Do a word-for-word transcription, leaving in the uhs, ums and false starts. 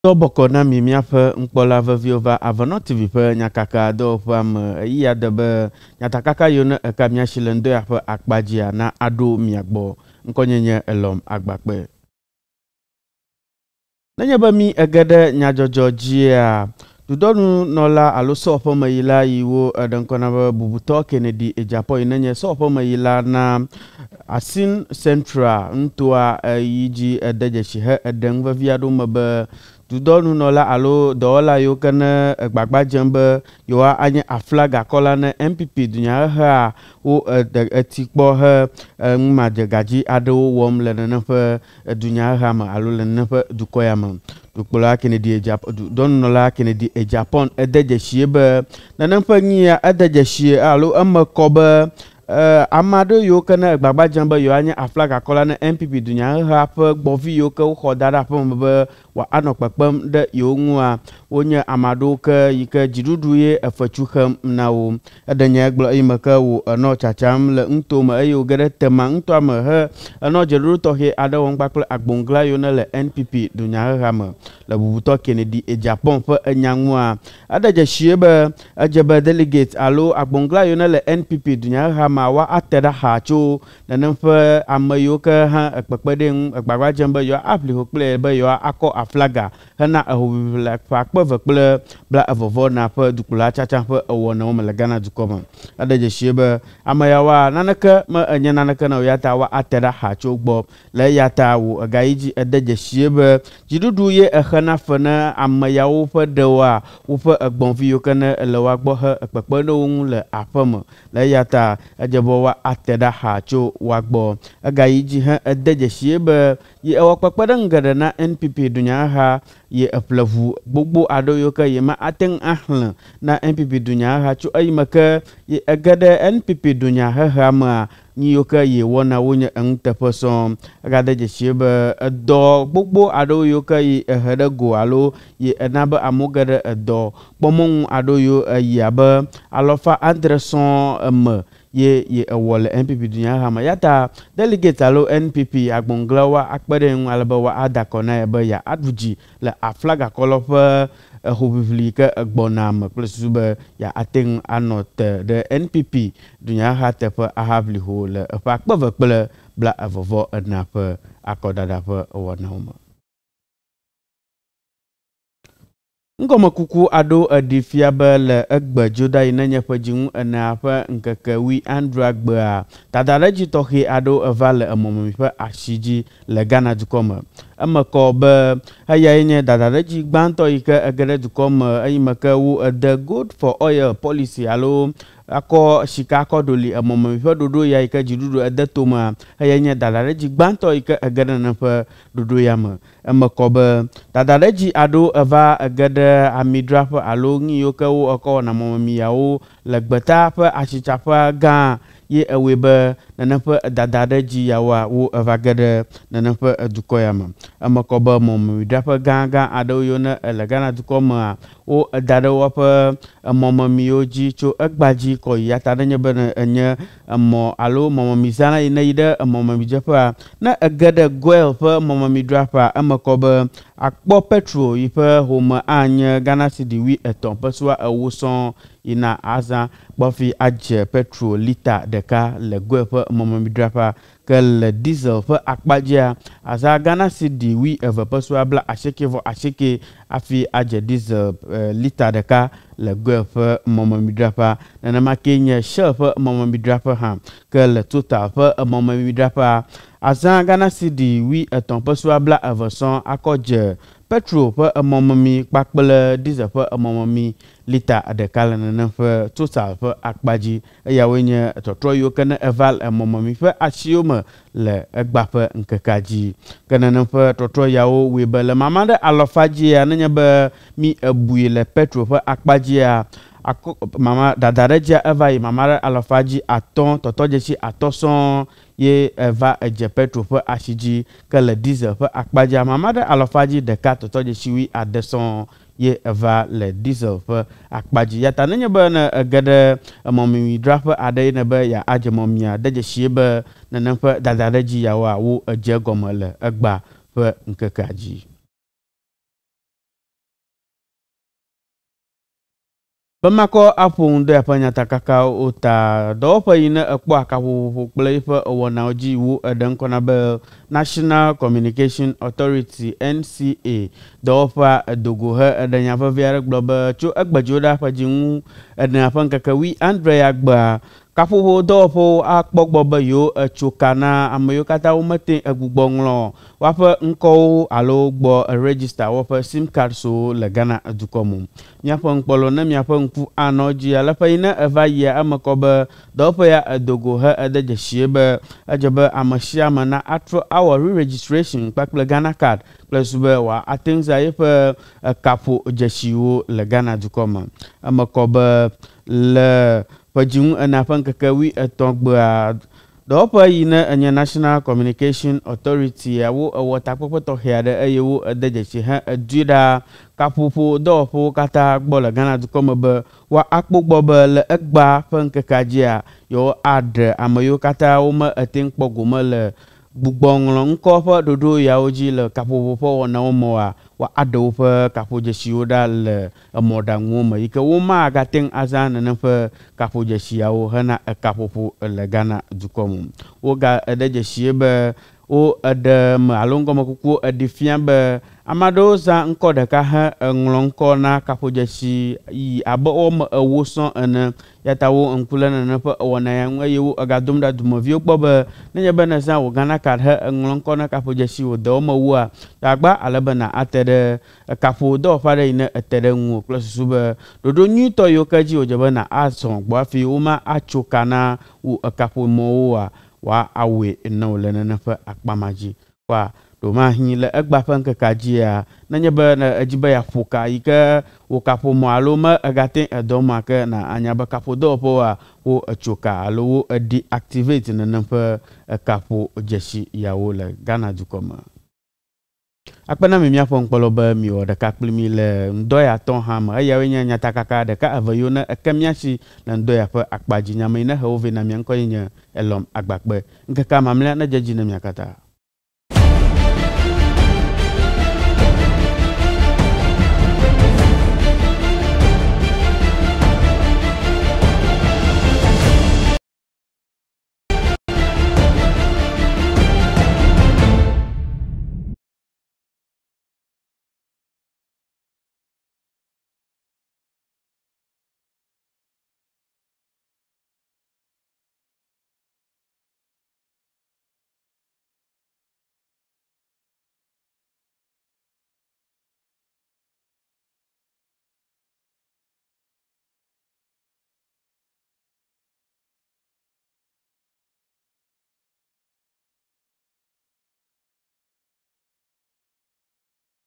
Toboko na mi miaƒe ŋkpɔla veviwo va Avano T V ƒe nyakaka dɔwɔƒea me eyi ya de be nyatakaka yiwo ne eka miasi le ŋdɔya ƒe akpadzia na aɖo mia gbɔ. Ŋkɔnyenye Elom Agbakpe. Nenye be mi ege ɖe nyadzɔdzɔ dzia, dudɔnunɔla alo sewɔƒemeyila yiwo eɖe ŋkɔ na be bubutɔ Kennedy Agyapong yi nenye sewɔƒemeyila na Asin Central ŋutoa yi dzi ede dzesi he eɖe ŋu vevi aɖewo me be dudɔnunɔla alo dɔwɔla yiwo ke ne gbagba dzem be yewoa anye aflaga kɔla ne N P P dunyahehea wo eti kpɔ he ŋumadzegadzi aɖewo wɔm le nene ƒe dunyahehea me alo le nene ƒe dukɔ ya me. Dukplɔla Kennedy Agyapong, dɔnunɔla Kennedy Agyapong ede dzesi be nene ƒe nyia ede dzesi alo eme kɔ be Uh, ame aɖewo yiwo ke ne gbagba dzem be yewoa nye aflaga kɔla ne N P P dunyahehea ƒe gbɔvi yiwo ke woxɔ da ɖe aƒe me be woanɔ kpekpem ɖe yewo ŋua wonye ame aɖewo ke yi ke dziɖuɖu ye efetsu xem na wo. Eɖe nya gblɔ eyi me ke wo enɔ tsatsam le ŋuto me eye wo ge ɖe tema ŋutɔa me he enɔ dzeɖoɖo tɔxɛ aɖe wɔm kpakple agbongla yiwo ne le N P P dunyahehea me le bubutɔ Kennedy Agyapong ƒe enya ŋua. Eɖe dzesi be edze be delegate alo agbongla yiwo ne le N P P dunyahehea me wa ate ɖe xa tso nene ƒe ame yiwo ke hã ekpekpe ɖe ŋu egbagba dzem be yewoa aƒli ho kple be yewoa akɔ aflaga hena ehoʋiʋli le ƒe akpe eve kple bla evɔvɔ na ƒe dukplɔla tsatsa ƒe ewɔnawo me le Ghana dukɔ me. Eɖe dzesi be ame yawoa naneke me enye naneke na o ya ta wa ate ɖe xa tso gbɔ le eya ta wo egayi dzi ede dzesi be dziɖuɖu ye exena fe ne ame yawo ƒe ɖewoa woƒe egbɔvi yiwo ke ne le wa gbɔ he ekpekpe ɖe wo ŋu le aƒe me le eya ta edze be wa ate ɖe xa tso wa gbɔ. Egayi dzi he ede dzesi be ye ewɔ kpekpe ɖe ŋu geɖe na N P P dunyahehea ye eƒle ʋu gbogbo aɖewo yiwo ke ye ma ate ŋu axlẽ na N P P dunyahehea tso eyi me ke ye ege ɖe N P P dunyahehea mea nu yiwo ke ye wɔna wonye eŋuteƒe sɔŋ. Egade dzesi be edɔ gbogbo aɖewo yiwo ke yi ehe ɖe go alo ye ena be amewo ge ɖe edɔ kpɔmɔŋu aɖewo yiwo eyi abe alɔfa adre sɔŋ eme ye ye ewɔ le N P P dunyahehea me. Ya ta delegate alo N P P agbonglawo akpe ɖe ŋu ale be wa ada akɔ na ye be ya aɖu dzi le aflaga kɔlɔ ƒe ehoʋiʋli ke egbɔna me kple susu be ya ate ŋu anɔ te ɖe N P P dunyahehea teƒe ahaʋli ho le eƒe akpe eve kple bla evɔvɔ ena ƒe akɔdada ƒe wɔnawo me. Ŋgɔmekuku aɖewo eɖi fia be le egbe dzoda yi nenye ƒe dziŋu enea ƒe ŋkeke wi andrea gbea dadaɖedzi tɔxɛ aɖewo eva le emɔmemi ƒe asi dzi le Ghana dukɔ me. Eme kɔ be eyae nye dadaɖedzi gbãtɔ yi ke ege ɖe dukɔ me eyi me ke wo ede gold for oil policy alo akɔ sika akɔ ɖoli emɔmemi ƒe ɖoɖo ya yi ke dziɖuɖu ede tomea eyae nye dadaɖedzi gbãtɔ yi ke ege ɖe nene ƒe ɖoɖo ya me. Eme kɔ be dadaɖedzi aɖewo eva ege ɖe amidzraƒe alo nu yiwo ke wo ekɔ wɔna mɔmemi yawo le gbeta ƒe asitsaƒea gã ye ewɔe be nene ƒe dadaɖedzi yawoa wo eva ge ɖe nene ƒe edukɔ ya me. Eme kɔ be mɔmemidzraƒe gãgã aɖewo yiwo ne le Ghana dukɔ mea wo eda ɖe woƒe emɔmemiwo dzi tso egbadzi kɔ yi ya ta nenye be enye emɔ alo mɔmemizãla yi ne yi ɖe emɔmemidzeƒea ne ege ɖe goil ƒe mɔmemidzraƒea eme kɔ be akpɔ petrol yi ƒe home anye Ghana cedi wi etɔ̃ ƒe sua ewo sɔŋ yina azã kpɔfi adze petrol lita ɖeka le goil ƒe mɔmemidzraƒea ke le diesel ƒe akpadzia aza Ghana cedi wi eve ƒe sua bla asieke vɔ asieke afi adze diesel uh, lita ɖeka le goil ƒe mɔmemidzraƒea. Nenema ke nye Shell ƒe mɔmemidzraƒe hã ke le Total ƒe mɔmemidzraƒea azã Ghana cedi wi etɔ̃ ƒe sua bla eve sɔŋ akɔ dze petrol ƒe emɔmemi kpakple diesel ƒe emɔmemi lita ɖeka le nene ƒe Total ƒe akpadzi. Eyawoe nye tɔtrɔ yiwo ke ne eva le emɔmemi ƒe asiwo me le egba ƒe ŋkekea dzi. Ke nene ƒe tɔtrɔ yawo wɔe be le mama ɖe alɔfa dzia nenye be mi ebui le petrol ƒe akpadzia akɔ mama dadaɖedzia eva yi mama ɖe alɔfa dzi atɔ̃ tɔtɔ dzesi atɔ̃ sɔŋ ye eva edze petrol ƒe asi dzi ke le diesel ƒe akpadzia mama ɖe alɔfa dzi ɖeka tɔtɔ dzesi wi ade sɔŋ ye eva le diesel ƒe akpadzi. Ya ta nenye be ne ege ɖe emɔmemidzraƒe aɖe yi ne be ya adze mɔmia de dzesi be nene ƒe dadaɖedzi yawoa wo edze gɔme le egba ƒe ŋkekea dzi. Bemako apung de apanyata kakao uta do pa ina akwa kapu play for wana oji wu adan konabe National Communication Authority N C A do pa dogo ha adanya fa viara global chu agbajoda pa jingu adan apan kakawi Andre agba kapu do po akpogbo yo chukana amayo kata umate agugbonglo wafa nko alo gbo register wafa sim card so le Ghana adukomu nyafa nkpolo na nyafa nku anoji ala fa ina ava ya amakoba do pa ya adogo ha adaje shiebe ajaba amashia mana atro our re-registration pakle Ghana card plus be wa atenza yefa kapu jashiwo le Ghana adukoma amakoba le pajung anafan kakawi atogba do pa ina anya National Communication Authority awo awota popo to heade ayewo adaje chi ha aduda kapupo do po kata gbola Ghana dukoma ba wa akpogbo ba le egba fan kakajia yo ad amayo kata o ma atin kpogoma le bugbonglong nko fa dodo ya oji le kapupo po na o mo wa ado fa kapu jesio dal moda ngoma ike wo ma ga ten azan na fa kapu jesio hana kapu le Ghana dukom wo ga ede jesie be o ede malongo makuku ede fiambe amado za nko de ka ha nglonko na kapu jesi yi abo o wo son ene yatawo nkulana na fa wona ya nwayewo agadum da dumovio gbobe nenya bana za wo Ghana card ha nglonko na kapu jesi wo do ma wo agba alabana atede kapu do fare ina atede nwu plus sube dodo nyu to yo kaji o jabana ason gbo afi o ma achukana wo kapu mo wa wa awe no le na fa akpamaji kwa do ma hin le agba fan kakajia nanya bana ajiba ya fuka ika wo kapu mo aloma agate adoma ka na anya ba kapu do po wa wo achuka alo deactivate na na fa kapu jeshi ya wo le Ghana dukoma akpana mi mia fon kpoloba mi o da kakplimi le ndoya ton ham ayawe nya nya takaka de ka avayona akamiashi na ndoya fa akpaji nya me na hove na mi anko nya elom agbakpe nkaka mamle na jaji na mi akata